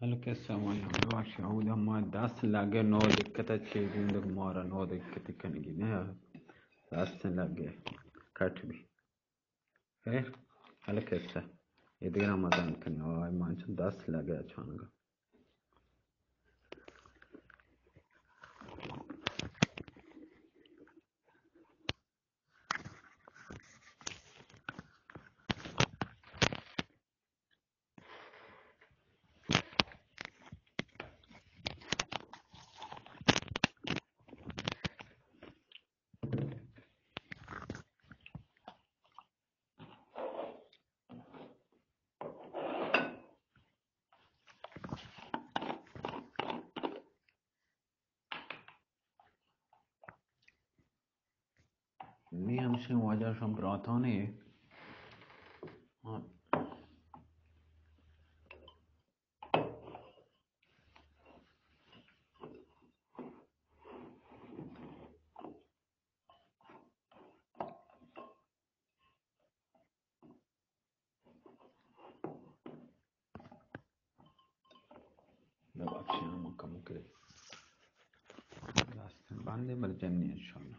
Halke samanya bashi auda ma das lage no dikkata chezinde mara no dikkati kanigi ne das lage katbi है halke sa idira mazan kan ay manch das lage achanga ni hamshin wajar shom bratane ببخشید اما کم که دستن بنده بر جنی انشالله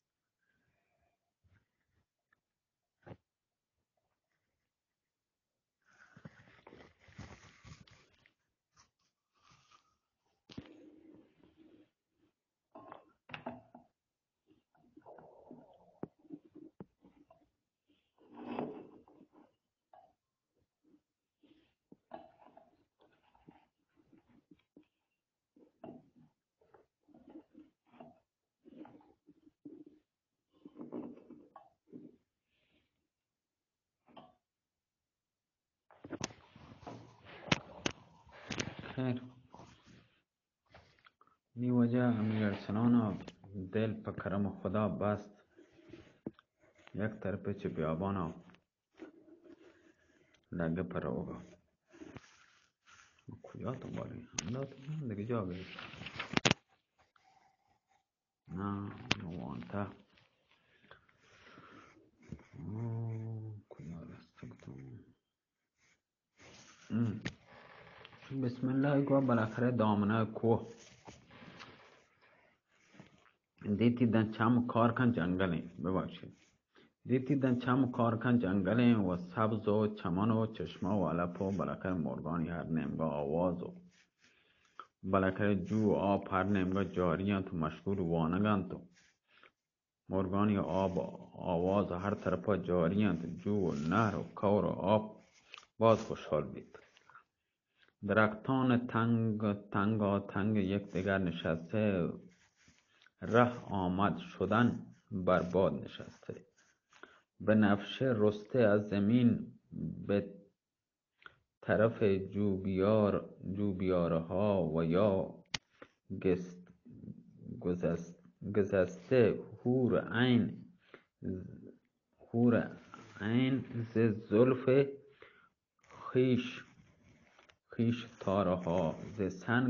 خیر نی وجه امیر ارسلان دل پر کرم خدا بست یک طرف چه بیابانا لگه پر ہوگا کجا تو باری همدا تو دیگه جا گئی نه نوانتا کجا رستگتم بسم الله گوه بالاخره دامنه کوه دیدن چم کار کن جنگلی ببخشید دیدن چم کار کن جنگلی و سبز و چمن و چشمه و علف و بالاخره مرغانی هر نمگاه آواز و بالاخره جو و آب هر نمگاه جاریان تو مشغول وانگان تو مرغانی آب آواز هر طرفا جاریان تو جو و نهر و کور و آب باز خوشحال بید درختان تنگ یک دیگر نشسته ره آمد شدن برباد نشسته به نفشه رسته از زمین به طرف جوبیارها و یا گذشته حور عین ز زلف خویش تارها ز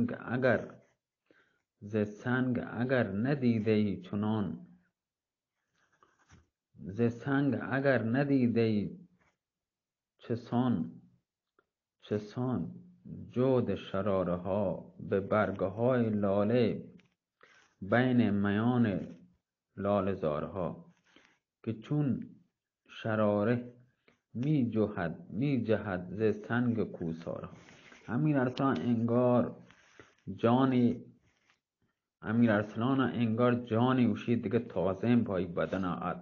سنگ اگر ندیدی چسان جود شراره ها به برگه های لاله بین میان لاله زارها که چون شراره می جهد ز سنگ کوسارها امیر ارسلان انگار جانی اوشی دیگه تازه پای بدن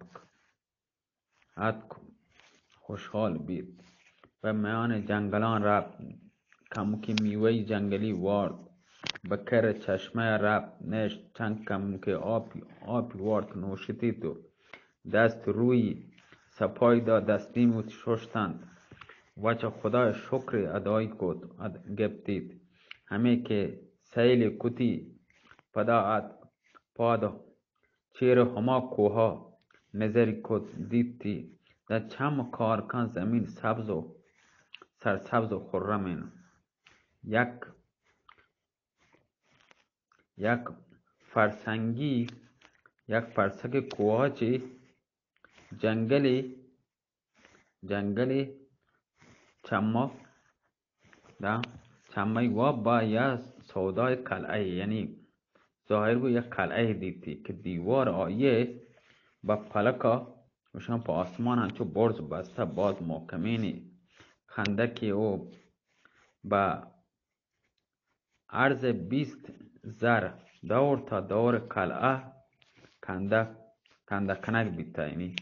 اتک خوشحال بید و میان جنگلان رفت کمکی میوه جنگلی وارد به کر چشمه رفت نشت چند کمکی آبی وارد نوشید و دست روی سپای داد دستی موت ششتند وچه خدای شکر ادای گفتید همه که سیل کتی پادا چیر هما کوها نظری کت دیدی در چم کارکان زمین سرسبز و خرمین یک فرسنگ کوها چی جنگلی سمی و با یا سودای قلعه، یعنی ظاهر گو یک قلعه دیدی که دیوار آیه با پلکا وشان پا آسمان هنچو برج بسته باز محکمینی خندکی او با عرض 20 زر دور تا دور قلعه کنده کنک بیتا، یعنی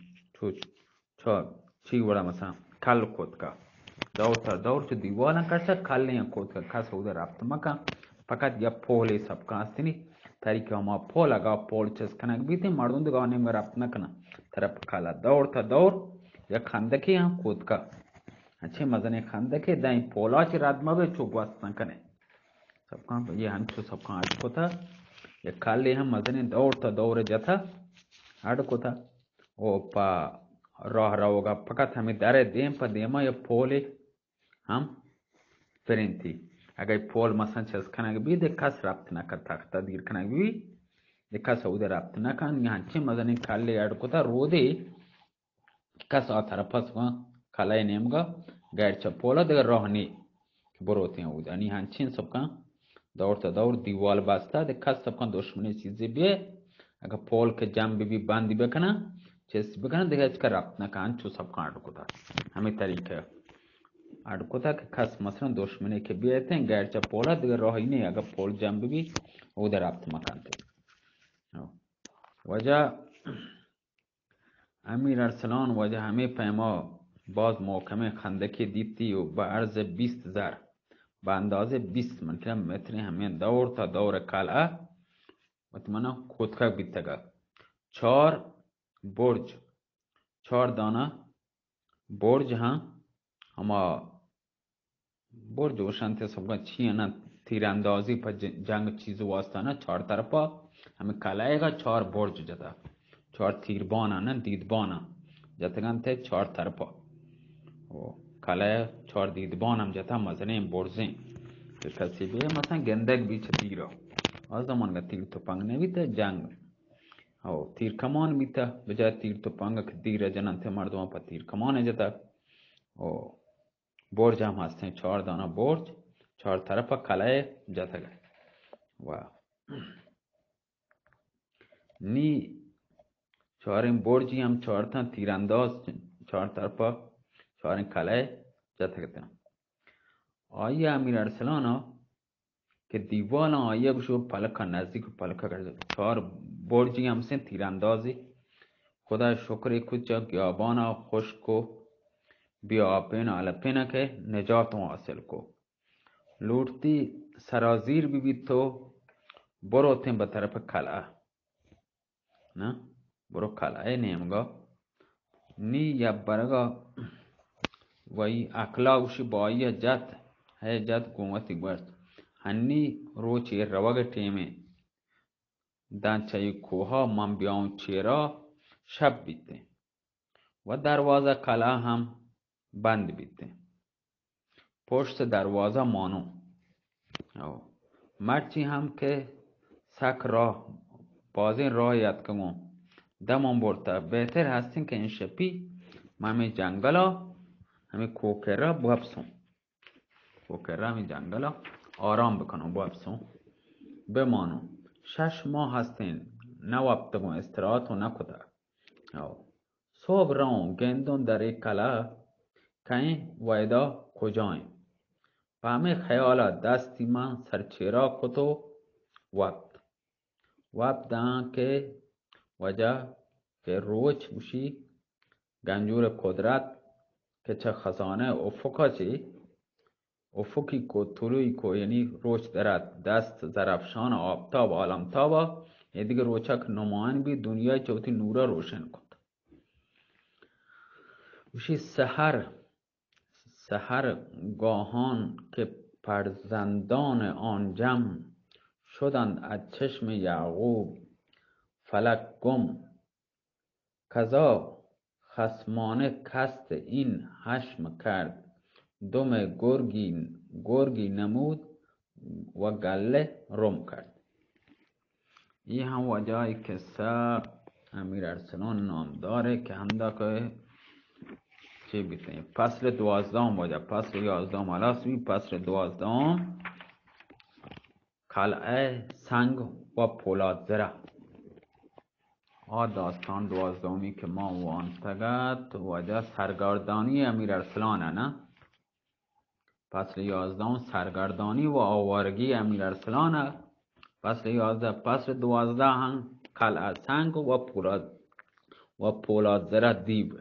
چی وڑا مثلا کل کود کا دور تا دور چو دیوالن کرده کل نیا کود کا کس او در رفت مکن فقط یا پولی سب کا هستینی طریقه ما پول اگا پول چیز کنک بیتی مردون دگاه نیم رفت نکنه طرف کلا دور تا دور یا خندکی هم کود کا اچھے مزنے خندکی دا این پولا چی رد مبه چو گوست نکنه سب کان یہ ہنچو سب کان اڈ کتا یا کلی هم مزنے دور تا دور جتا اڈ کتا او پا راه روگا فقط همی داره دیم پا دیما یا پولی هم فرینتی اگر پول مثلا چیز کنگ بید کس ربط نکن تخت دیر کنگ بید کس او در ربط نکن یا هنچی مزنی کلی اڈ کتا رو دی کس آتر پس کلی نیمگا گرچه پولا دیگر راه نی که بروتی او دانی هنچین سب کن دور تا دور دیوال بسته دی کس سب کن دشمنی چیزی بیه اگر پول که جنبی بی بندی بکنه چیز بکنه دیگر اچکا ربط نکن چو سب کن اڈ کتا همین طریقه اڈ کتا که کس مثلا دشمنی که بیایتن گرچه پولا دیگر راهی نی اگر پول جنبی بی او در ربط مکنده وجه امیر ارسلان وجه همه پیما باز محکمه خندکی دیتی و با عرض 20 زر با اندازه 20 متر همین دور تا دور قلعه مطمئنه کودکا بیتگا 4 برج 4 دانه برج هم اما برج وشانت سبگا چی نه تیراندازی پا جنگ چیز واسطانه 4 طرفا همین قلعه گا 4 برج جدا 4 تیربانا نه دیدبانا جتگان ته 4 طرفا قلعه 4 دیدبان هم جتا مزنه برزین که کسی بیه مثلا گندک بیچ تیرا از زمان گا تیر تو پنگ نویتا جنگ او تیر کمان بیتا بجای تیر تو پنگ که دیر جنان ته مردمان پا تیر کمان جتا او برج هم هستن 4 دانه برج 4 طرف قلعه جتا گئے و نی 4 برجی هم 4 تا تیرانداز 4 طرف 4 قلعه جتا گئے آیه امیر ارسلانا که دیوال آیه بشو پلکا نزدیک پلکا کرده 4 برجی هم سن تیراندازی خدا شکر کچا گیابانا خشکو بیا پینا علپینا که نجات حاصل کو لوٹتی سرازیر بی تو برو تیم به طرف قلعه نه برو قلعه نیمگا نی یا برگا وی اکلاوشی بایی جت ہے جت قومتی گوشت هنی رو چی روگ تیمه دان چایی کوها من بیاون چیرا شب بیته و دروازه قلعه هم بند بیته پشت دروازه مانو مرچی هم که سک راه بازین راه یاد کنم دمان برتا بهتر هستین که این شپی ما همین جنگلا همین کوکرا بابسون کوکرا همین جنگلا آرام بکنم بابسون بمانو 6 ماه هستین نه وقت کن استراحت و نکده صبح راون گندون در یک قلعه کہیں ویدا کجاییم و همه خیالا دستی من سرچیرا کتو وقت دان که وجه که روچ بشی گنجور قدرت که چه خزانه افقا چی افقی کو طلوعی کو یعنی روچ درد دست زرفشان آفتاب عالمتابا یه دیگه روچک نمان بی دنیا چوتی نورا روشن کند بشی سحر گاهان که فرزندان آن جمع شدند از چشم یعقوب فلک گم کذا خصمانه کست این حشم کرد دم گرگی نمود و گله رم کرد یہ هم وجه قصه امیر ارسلان نام داره که همدا که چه بیتیم؟ فصل 12 باید. فصل 11 مالاسوی. فصل 12 قلعه سنگ و پولاد زره. داستان 12 که ما وان تگت وجه سرگردانی امیر ارسلانه نه؟ فصل 11 سرگردانی و آوارگی امیر ارسلانه. فصل 11. فصل 12 هم قلعه سنگ و پولاد زره دیو.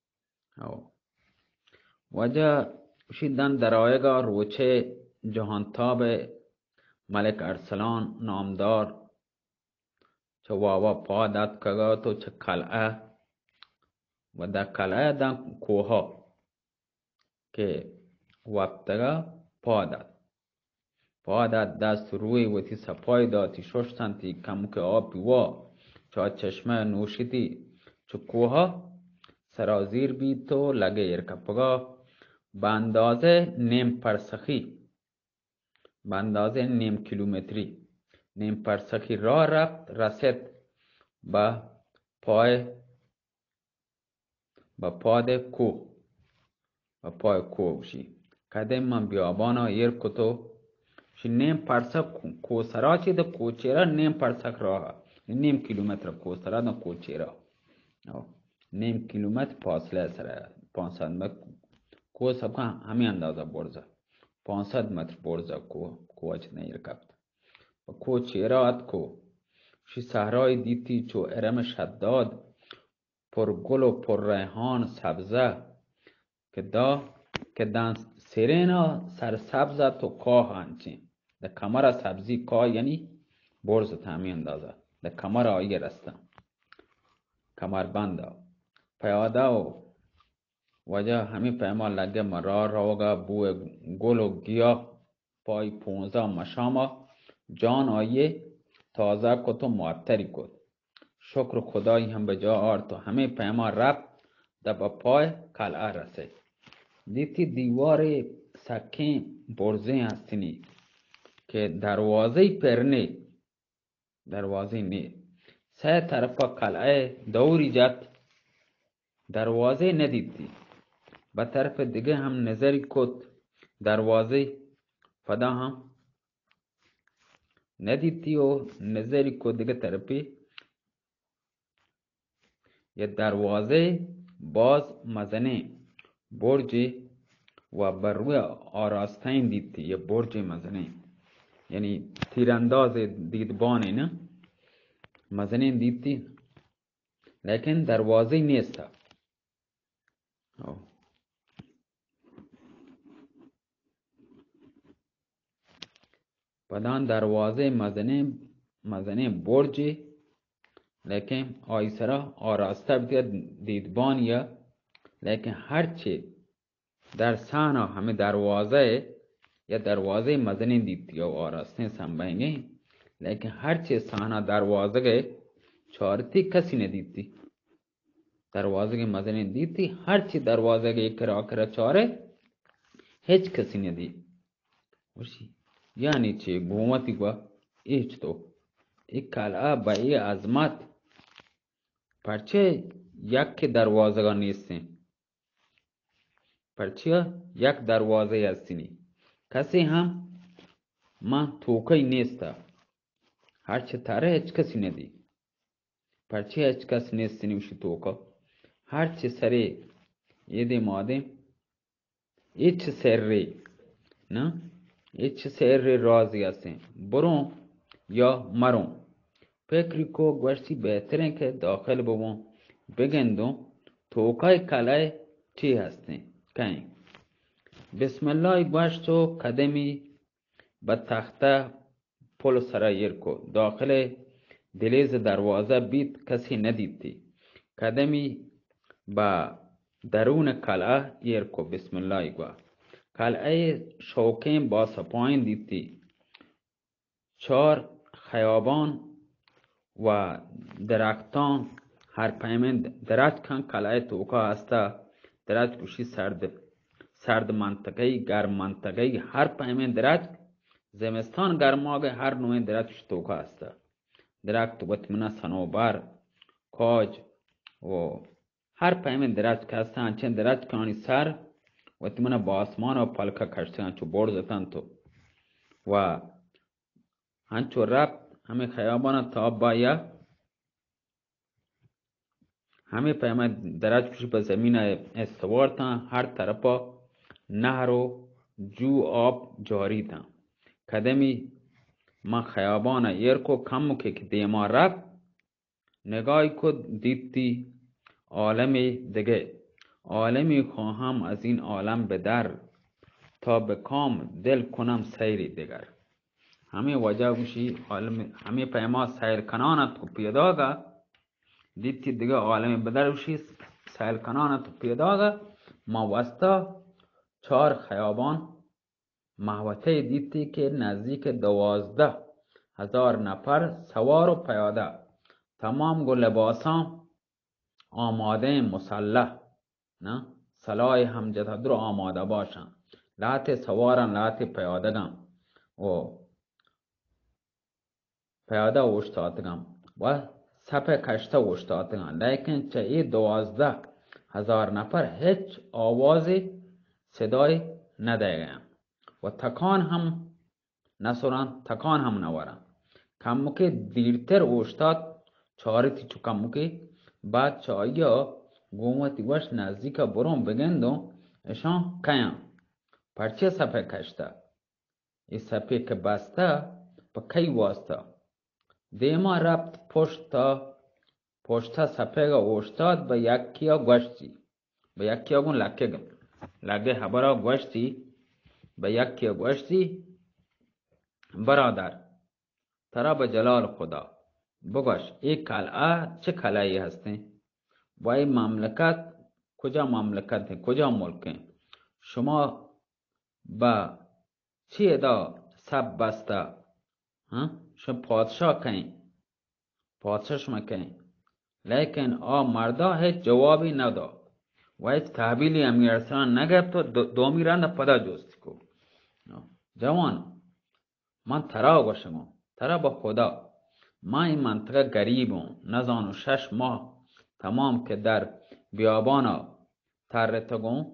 وجه شیدن درایگا روچه جهانتاب ملک ارسلان نامدار چه واوا پادت کگا تو چه قلعه و در قلعه در کوها که وقتگا پادت دست روی وتی سپای داتی ششتنتی کم که آبی وا چه چشمه نوشیدی چه کوها سرازیر بی تو لگه ارکپگا به اندازه نیم پرسخی به اندازه نیم کیلومتری نیم پرسخی راه رفت رسید به پاد کوه به پای کوه شی کدیم من بیابانا ایر کتو شی نیم پرسخ کوسرا چی ده کوچیرا نیم پرسخ راه نیم کیلومتر کوسرا ده کوچیرا نیم کیلومتر فاصله سره 500 متر کوه سب همین اندازه برزه 500 متر برزه کوه چی نیر کبت و کوه چیرا ات کوه شی صحرای دیتی چو ارم شداد پر گل و پر ریحان سبزه که دن سیرینا سر سبزه تو کاه هنچین ده کمر سبزی کاه یعنی برز تامی اندازه ده کمر آیه رسته کمر بنده پیاده و وجه همین پیما لگه مرار روگا بو گل و گیاه پای 15 مشاما جان آیه تازه کت و معطری کت شکر خدایی هم به جا آرد و همه پیما رفت ده با پای قلعه رسید دیتی دیوار سکه برزه هستینی که دروازه پرنه دروازه نه سه طرفا قلعه دوری جت دروازه ندیدی به طرف دیگه هم نظری کت دروازه فدا هم ندیدی و نظری کت دیگه طرفی یه دروازه باز مزنه برج و بر روی آراستین دیدی یه برج مزنه یعنی تیرانداز دیدبانه نه مزنه دیدی لیکن دروازه نیست پدان دروازه مزنه برج لیکن آیسرا آراسته بید دیدبان یا لیکن هرچی در سانا همه دروازه یا دروازه مزنه دیدی یا آراسته سنبینگه لیکن هرچی سانا دروازه چارتی کسی ندیدی دروازه مزنه دیدی هرچی دروازه کرا چاره هیچ کسی ندید یعنی چه گومتی گوا ایچ تو یک قلعه با ای عظمت پرچه یک دروازه گا نیستین پرچه یک دروازه هستینی کسی هم من توکی نیسته هرچه تره هیچ کسی ندی پرچه هیچ کسی نیستینی وشی توکا هرچه سری ایده ماده هیچ سری نه هیچ سری رازی هستین برون یا مرون فکری کو گوشتی بهترین که داخل ببون بگندون توکای قلعه چی هستین کهین بسم الله گوشتو قدمی به تخته پل سرایر کو داخل دلیز دروازه بیت کسی ندیدی قدمی به درون قلعه ایر کو بسم الله گوه قلعه شوکین با سپاین دیدی 4 خیابان و درختان هر پیمن درخت کن قلعه توکا هسته درخت کشی سرد منطقه گرم منطقه هر پیمن درخت زمستان گرماگه هر نوع درختش توکا هسته درخت بطمنه سنوبر کاج و هر پیمه درج کستن چند درج کانی سر و تمنا با آسمان و پلکه کشتن چو برزتن تو و هنچو رب همه خیابان تا بایا همه پیمه درج کشی به زمین استوار تن هر طرفا نهر و جو آب جاری تن کدمی من خیابان ایرکو کمو که دیما رب نگاهی کد دیدی عالم دیگه عالمی خواهم از این عالم به در تا به کام دل کنم سیری دیگر همه وجه گوشی همه پیما سیر کنانت و پیداگا دیدی دیگه عالم به در گوشی سیر کنانت و پیداگا ما وستا 4 خیابان محوطه دیدی که نزدیک 12,000 نفر سوار و پیاده تمام گو لباسان آماده مسلح نه سلاح همجت در آماده باشن لات سوارن لات پیادگم و پیاده اوشتادگم و سپه کشته اوشتادگم لیکن چه ای 12,000 نفر هیچ آوازی صدای ندهگم و تکان هم نسورن تکان هم نورن کمو که دیرتر اوشتاد چارتی چو کمو که بعد چایا گومتی وش نزدیک برون بگندو اشان کیان پرچه سپه کشته ای سپه که بسته پا کی واسطه دیما ربط پشتا سپه گا اوشتاد با یکیا گوشتی با یکیا گون لگه حبرا گوشتی با یکیا گوشتی برادر ترا به جلال خدا بگوش ای قلعه چه قلعه‌ای هستی و این مملکت کجا مملکت ہے کجا ملک ہے شما با چی ادا سب بسته شما پادشاه کہیں پادشاه شما کہیں لیکن مردا هیچ جوابی نداد و هیچ تحویلی امیر ارسلان نگرفت و دومی رند پدا جستی کو جوان من ترا گوشم ترا با خدا من این منطقه گریبم نزانو 6 ماه تمام که در بیابانا ترتگم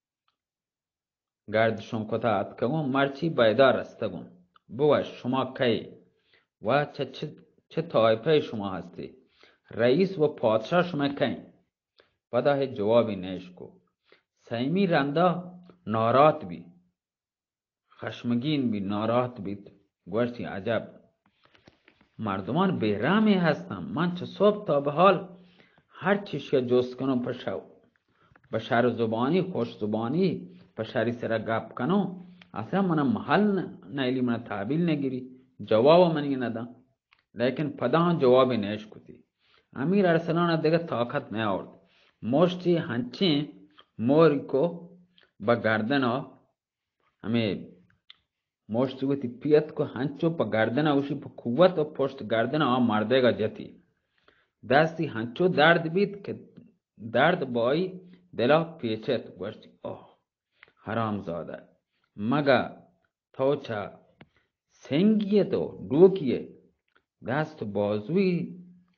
گردشون کتا کتگم مرچی بیدا رستگم بوش شما کی و چه طایفه شما هستی رئیس و پادشاه شما کی پدا هیچ جوابی نشکو سیمی رندا ناراحت بی خشمگین بی ناراحت بی گوشتی عجب مردمان بهرمی هستم من چه صبح تا به حال هر چیش که جست کنم بشر زبانی خوش زبانی بشری سر گپ کنم اصلا من محل نیلی من تحویل نگیری جواب منی ندم لیکن پدا جوابی نیش کتی امیر ارسلان دیگه طاقت نه آورد مشتی هنچی موری کو با گردن همه مشتی گوتی پیت کو هنچو پا گردن اوشی پا قوت و پشت گردن مرده گا جتی دستی هنچو درد بید که درد بایی دلا پیچت گوشتی حرام زاده مگا تو چا سنگیه تو دوکیه دست بازوی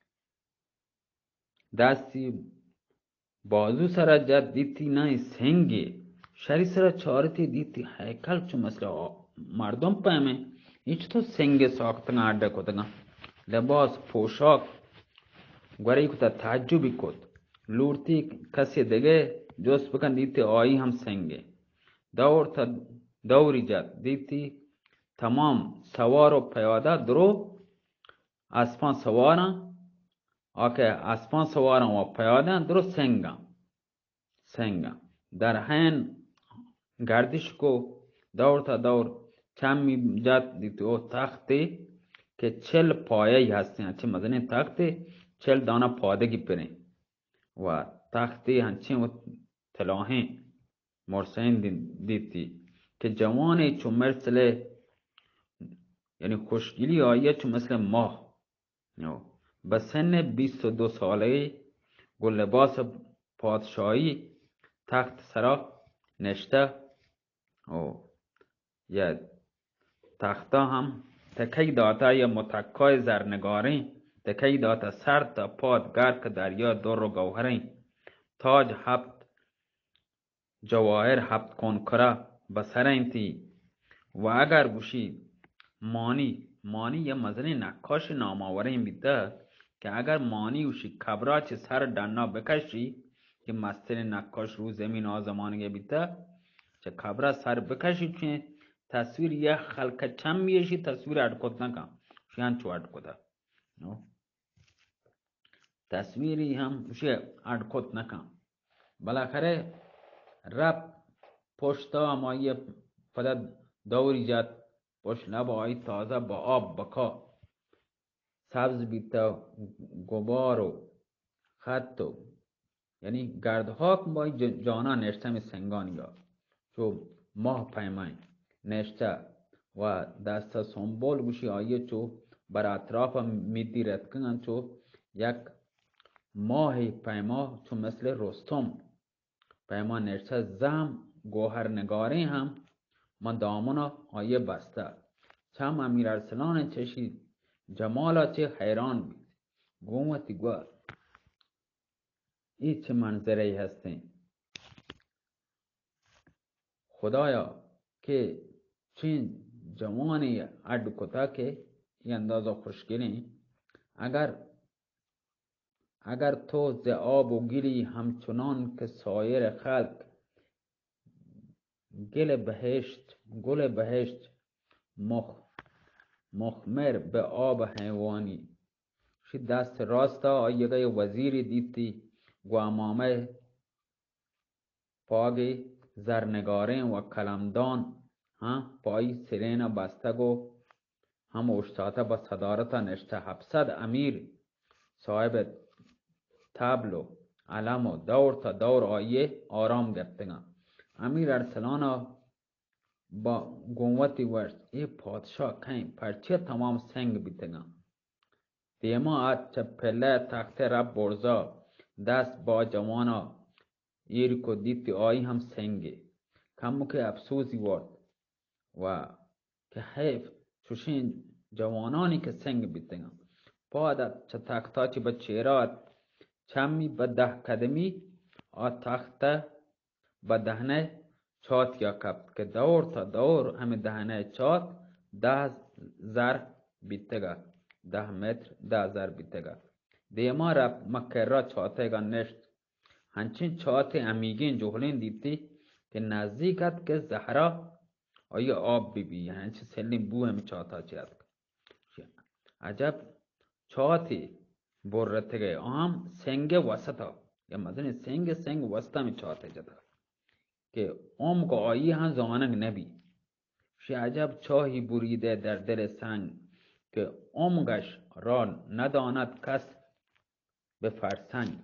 دستی بازو سر جد دیتی نه سنگی شری سر چارتی دیتی هیکل چو مثل مردم پایمه هیچ تو سنگ ساختن آرده کتگا لباس پوشاک گوری کتا تعجبی کت لورتی کسی دیگه جوست بکن دیتی آئی هم سنگه دور تا دوری جد دیتی تمام سوار و پیاده درو اسپان سوارن اسپان سوارن و پیاده درو سنگا در حین گردش کو دور تا دور چمی جد دیتی او تختی که 40 پایه هستین هنچی مزنی تختی 40 دانه پادگی پرین و تختی هنچی و تلاهین مرسین دیتی که جوانی چو مثل یعنی خوشگیلی آیه چو مثل ماه به سن 22 ساله گل لباس پادشاهی تخت سرا نشته یا تختا هم تکی داتا یا متکای زرنگاری تکی داتا سر تا پاد گرک دریا دور و گوهرین تاج هفت جواهر هفت کنکره بسر اینتی و اگر گوشی مانی یه مزنی نقاش ناماوره این بیده که اگر مانی وشی کبرا چه سر دنا بکشی که مستر نقاش رو زمین آزمانگه بیده چه کبرا سر بکشی چه تصویر یه خلق چم بیشی تصویر اڈکوت نکن شیان چو اڈکوتا تصویری هم وشی اڈکوت نکن بالاخره رب پشتا اما یه پدر دوری جد پشت لب آی تازه با آب بکا سبز بیتا گبار و خط و یعنی گردهاک با جانا نشته می سنگانی ها چو ماه پیمای نشته و دست سنبول گوشی آیه چو بر اطراف میدی رد کنن چو یک ماه پیما چو مثل رستم پیما نشته زم گوهر نگاری هم من دامنا آیه بسته چم امیر ارسلان چشید جمالا چه حیران بید گومتی گو این چه منظره هستین خدایا که چین جوانی اڈ کتا که این اندازه خوشگلی اگر تو ز آب و گلی همچنان که سایر خلق گل بهشت مخمر به آب حیوانی شی دست راستا آیگه وزیری دیتی گوامامه پاگی زرنگارین و کلمدان پایی سرین بستگو هم اشتاته با صدارتا نشته 700 امیر صاحب تبل و علم و دور تا دور آیه آرام گرفتگن امیر ارسلانا با گونوتی ورد ای پادشاه کهیم پرچه تمام سنگ بیتگن دیما ات چه پله تخت رب برزا دست با جوانا ایرکو دیتی آیی هم سنگه کمو که افسوزی ورد و که حیف چوشین جوانانی که سنگ بیتگن پادت چه تختا چی با چیرات چمی با 10 قدمی آ تخت با دهنه چات یا کبت که دور تا دور همه دهنه چات 10 زر بیتگا 10 متر 10 زر بیتگا دیما رب مکر را چاتگا نشت هنچین چات امیگین جهلین دیتی که نزدیکت که زهرا آیا آب بی هنچین سلیم بو همه چاتا چیاد عجب چاتی بررتگه آم سنگ وسطا یا مدن سنگ وسطا می چاته جدا که کو آیی هم زاننگ نبی شی عجب چاهی بریده در دل سنگ که گش را نداند کس به فرسنگ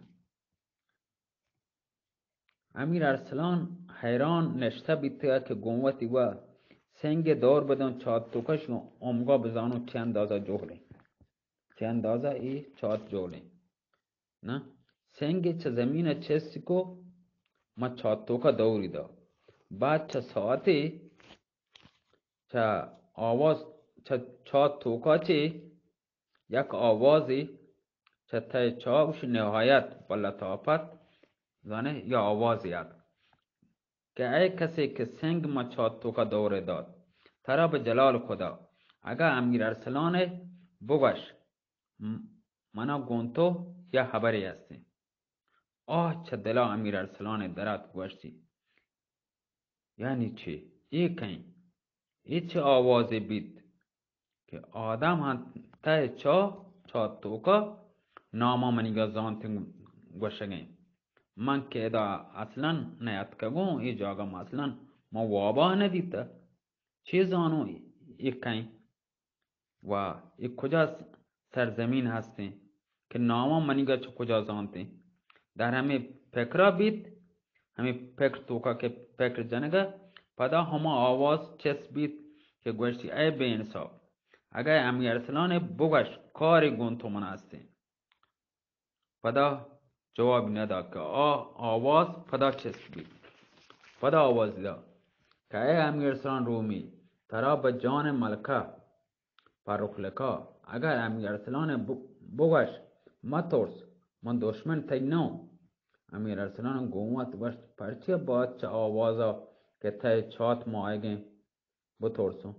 امیر ارسلان حیران نشته بیته که گونوتی و سنگ دور بدن چات توکش گا بزانو چه اندازه جهله چه اندازه ای چات جهله نه سنگ چه زمین چستی کو ما چات توکا دوری دا بعد چه ساعتی چه آواز چه چات توکا چه یک آوازی چه تای چاوش نهایت با لطافت زانه یا آوازی یاد که ای کسی که سنگ ما چات توکا دوره داد ترا به جلال خدا اگه امیر ارسلان بگوش منا گونتو یا خبری هستی چه دلا امیر ارسلان درات گوشتی یعنی چی؟ ای چه آوازی بید که آدم هم ته چات توکا ناما منیگا زانتی گوشگیم من که دا اصلا نیت کگون ای جاگم اصلا ما وابا ندیتا چی زانو ای کهیم و ای کجا سرزمین هستی که ناما منیگا چه کجا زانتی در همه پکرا بید همه پکر توکا که پکر جنگا پدا هما آواز چس بید که گوشتی ای به انصاف اگر امیر ارسلان بگوش کاری گونتو من هستی پدا جواب ندا که آواز پدا چس بید پدا آواز دا که ای امیر ارسلان رومی ترا به جان ملکه پرخلکا اگر امیر ارسلان بگوش ما ترس من دشمن تی نو امیر ارسلان گومت گوشت پرچی باید چه آوازا که ته چات مایگه بترسون.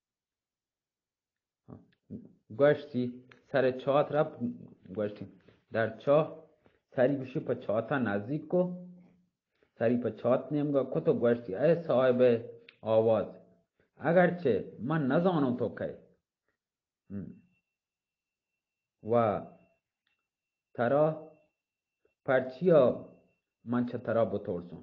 گوشتی سر چات رفت، گوشتی در چاه سری بشی پا چاتا نزدیک کو، سری پا چات نیمگا کتو گوشتی ای صاحب آواز اگرچه من نزانم تو که و ترا پرچیا من چه ترا بترسم،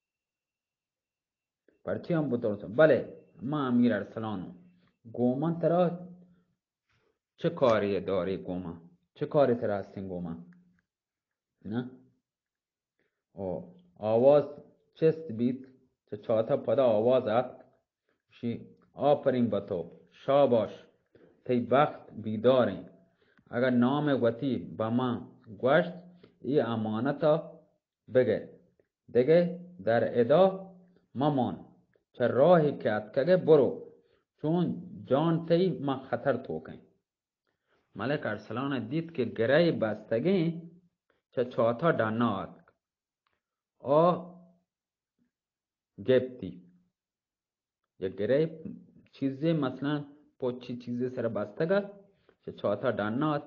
پرچی هم بترسم. بله من امیر ارسلانم. گومن ترا چه کاری داری گومن؟ چه کاری ترا هستین گومن؟ نه؟ او آواز چست بیت چه چاتا پدا آواز ات شی آفرین با تو، شاباش تی بخت بیدارین. اگر نام وطی با من گوشت ای امانتا بگه دیگه در ادا ممان، چه راهی که اتکگه برو چون جان تی من خطر توکن. ملک ارسلان دید که گره بستگی چه چاتا دانات آ گپتی یه گره چیزی مثلا پوچی چیزی سر بستگه چه چاتا دانات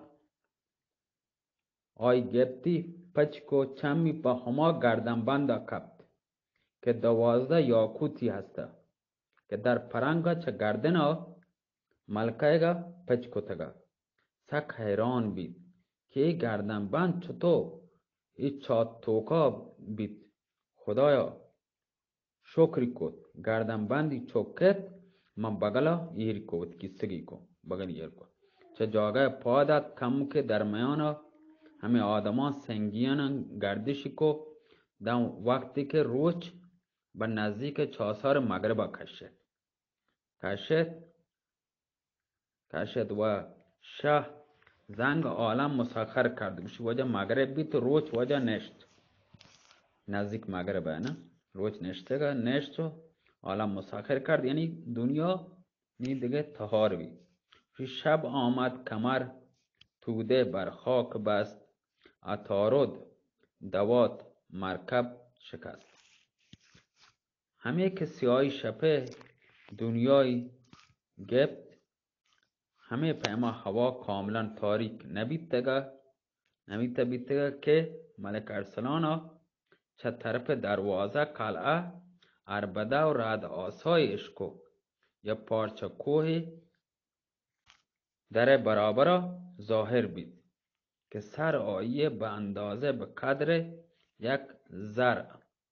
آی گپتی پچ کو چمی با هما گردن بنده کپت که 12 یاکوتی هسته که در پرنگا چه گردنا ملکایگا پچ کتگا. سک حیران بید که ای گردن بند چطور ای چات توکا بید. خدایا شکری کد گردن بندی چوکت من بگلا ایری کود کسگی کو بگل ایر کو چه جاگه پادت کم که در میانا همه آدمان سنگیان گردشی کو دم وقتی که روچ به نزدیک چاسار مغرب کشید و شه زنگ عالم مسخر کرد گوشی وجه مغرب بیت روچ وجه نشت نزدیک مغربه نه روچ نشته نشت عالم مسخر کرد یعنی دنیا نی دیگه تهار بی. شب آمد کمر توده بر خاک بست عطارد دوات مرکب شکست. همه که سیاهی شپه دنیای گپت همه پیما هوا کاملا تاریک نبیتگه که ملک ارسلانا چه طرف دروازه قلعه عربده و رد آسایش کو یا پارچه کوه در برابر ظاهر بید که سر آیه به اندازه به قدر یک زر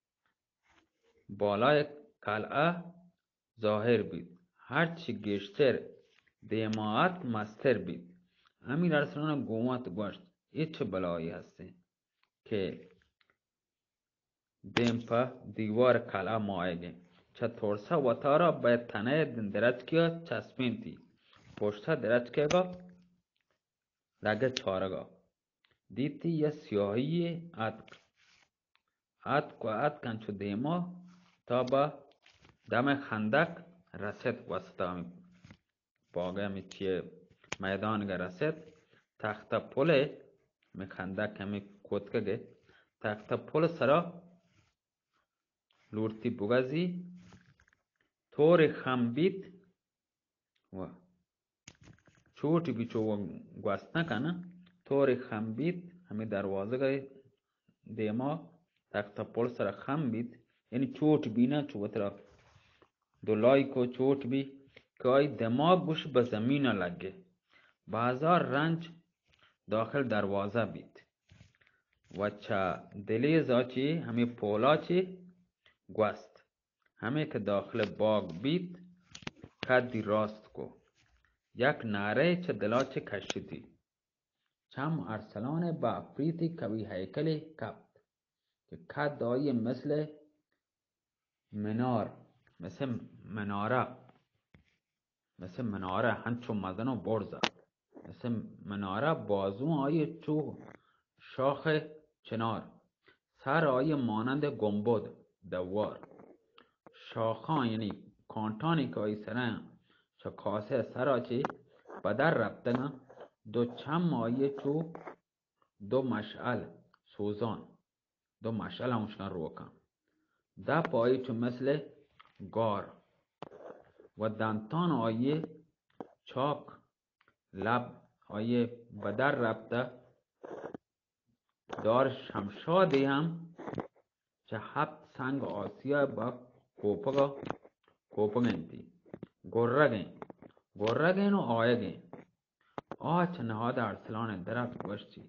بالای قلعه ظاهر بید. هرچی گشتر دیماعت مستر بید. امیر ارسلان گومت گوشت ای چه بلایی هستی که دیم پا دیوار قلعه مایگه چه ترسه و تارا به تنه درچکیا چسبین تی پشتا درچکیگا لگه چارگا دیتی یا سیاهی ات کنچو دیما تا با دم خندق رسید وسط همی باقی همی چیه میدان گه رسید تخت پل می خندق همی کتکگه تخت پل سرا لورتی بگزی طور خم بیت و چوٹی بیچو گوست نکنه طور خم بیت همی دروازه گه دیما تخت پل سر خم بیت یعنی چوٹ بینا چو بطرف دولای کو چوٹ بی که آی دماغ گوش به زمین لگه بازار رنج داخل دروازه بیت و چه دلیزا چی همی پولا چی گوست همه که داخل باغ بیت کدی راست کو یک نعره چه دلا چه کشیدی چم ارسلان با افریتی کوی هیکلی کپت که کد آیه مثل مناره هنچو مزن و برزه مثل مناره بازو آیه چو شاخ چنار سر آیه مانند گنبد دوار شاخان یعنی کانتانی که آیه سرن چو کاسه سرا چی بدر رفتن دو چم آیه چو دو مشعل سوزان دو مشعل همشکن روکن ده پایی چو مثل گار و دندان آیه چاک لب آیه بدر رفته دار شمشادی هم چه هفت سنگ آسیا با کوپگنتی گرگین و آیگین چه نهاد ارسلان درفت گوشتی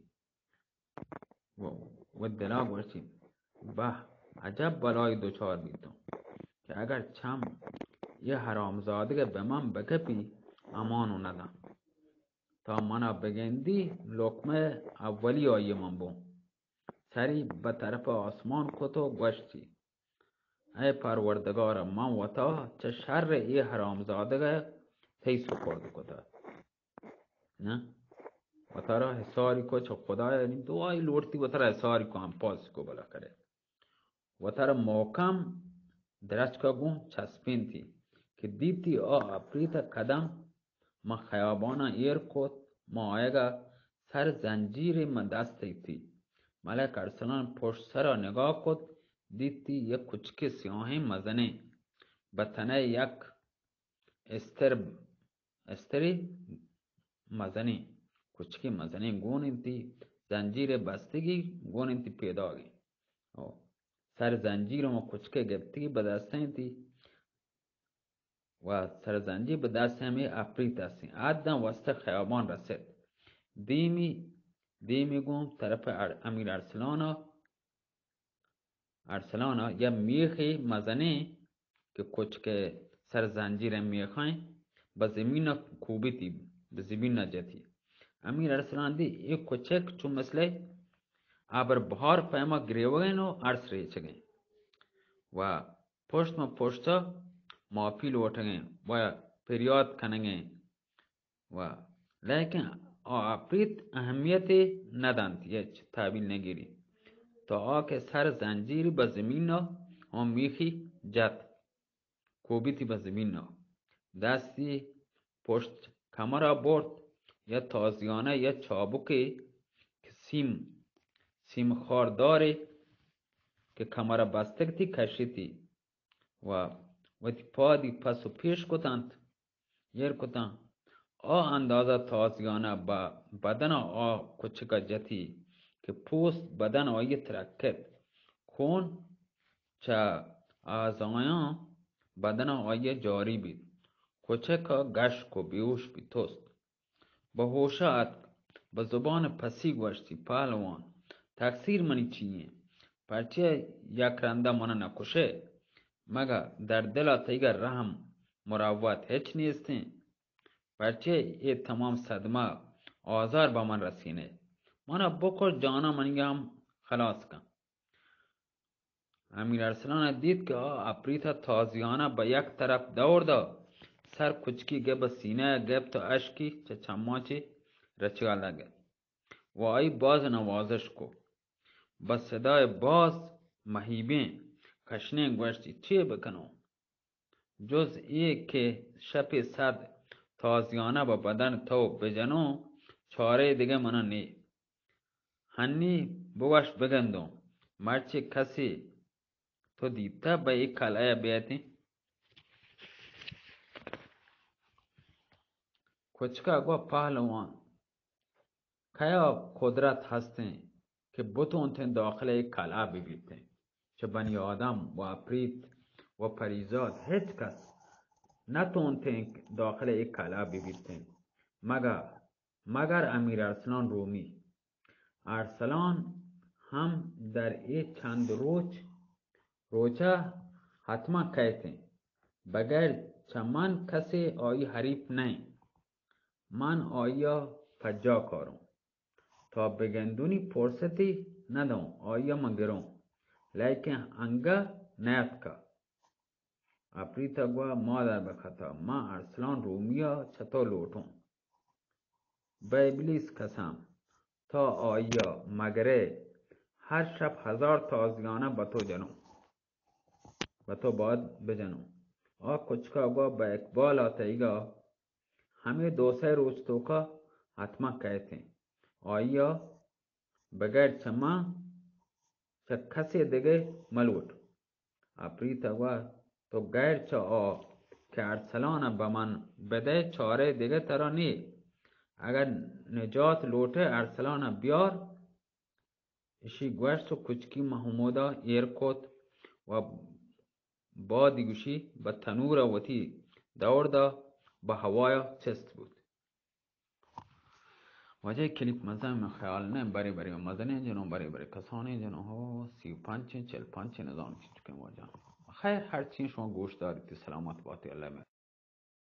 و دلا گوشتی به عجب بلای دوچار بیتم که اگر چم یه حرامزاده به من بکپی امانو ندم تا منا بگندی لقمه اولی آیه من بوم سری به طرف آسمان کتو گوشتی ای پروردگار من و تا چه شر ای حرامزاده تیسو کرد کتا نه و تا را حساری کو چه خدا یعنی دعای لورتی و تا را حساری کو هم پاس کو بلا کرد و تا را محکم درچ کا گون چسپین تی که دیتی اپریت قدم ما خیابانا ایر کت ما آیگا سر زنجیر من دستی تی ملک ارسلان پشت سر نگاه کد دیتی یک کچک سیاهی مزنه بطنه یک استری مزنه کچکی مزنه گون تی زنجیر بستگی گون تی پیداگی سر زنجیر ما کچکه گفتی به دسته تی و سر زنجیر به دست همه اپریت هستی عدن وسط خیابان رسید دیمی گون طرف امیر ارسلانا یا میخی مزنه که کچک سر زنجیر میخای به زمین کوبیتی به زمین نجتی امیر ارسلان دی یک کچک چون مثل ابر بهار پیما گریوگین و ارس ریچگین و پشت مافی لوٹگین و پریاد کنگین و لیکن اپریت اهمیت ندانت یه تابیل نگیری تا که سر زنجیری به زمین هم میخی جد کوبیتی به زمین دستی پشت کمرا برد یا تازیانه یا چابوکی که سیم خارداری که کمرا بستگتی کشیتی و تی پادی پس و پیش کتند یر کتند اندازه تازیانه با بدن کچکا جتی که پوست بدن آیه ترکت خون چه آزایان بدن آیه جاری بید کچکا گشک و بیوش بید توست به هوشات به زبان پسی گوشتی پهلوان تقصیر منی چیه پرچه یک رنده من نکشه مگه در دل تیگر رحم مروت هیچ نیستی پرچه یہ تمام صدمه آزار با من رسینه مانا بکر جانا منی هم خلاص کن امیر ارسلان دید که اپریتا تازیانه به یک طرف دور دا سر کچکی گب سینه گب تو اشکی چه چماچی رچگا لگه و آئی باز نوازش کو با صدای باز مهیبین کشنه گوشتی چی بکنو جز ای که شب صد تازیانه با بدن تو بجنو چاره دیگه منو نی هنی بگوش بگندم مرچی کسی تو دیتا به ای کلاه بیتی کچکا گو پهلوان کیا قدرت هستیں که بتون تن داخل ای کلاه بگیرتے چه بنی آدم و اپریت و پریزاد هیچ کس نتون تن داخل ای کلاه بگیرتے مگر امیر ارسلان رومی ارسلان هم در ای چند روچه حتما کہتے بغیر چمن کسی آئی حریف نہیں من آیا فجا کارم تا بگندونی پرستی ندم آیا من گرم لیکن انگا نیت کا اپریتا گوا مادر بخطا من ارسلان رومیا چطور لوٹوں به ابلیس قسم تا آیا مگره هر شب 1000 تازیانه به تو جنم به تو باید بجنم کچکا گوا به اقبال آتیگا همه 2-3 روز تو کا حتما کہتے آیا بغیر چما چه کسی دیگه ملوت. عفریت گوت تو غیر چه که ارسلان به من بده چاره دیگه ترا نی. اگر نجات لوٹه ارسلان بیار. اشی گوشت و کچکی محمودا ایر کت و بادی گوشی به تنور وتی دور دا به هوایا چست بود. وجه کلیپ مزه من خیال نه بری و مزه نه جنو بری کسانی جنو ها 35 45 نظام چیز که واجه خیر هر چی شما گوش دارید سلامت باتی الله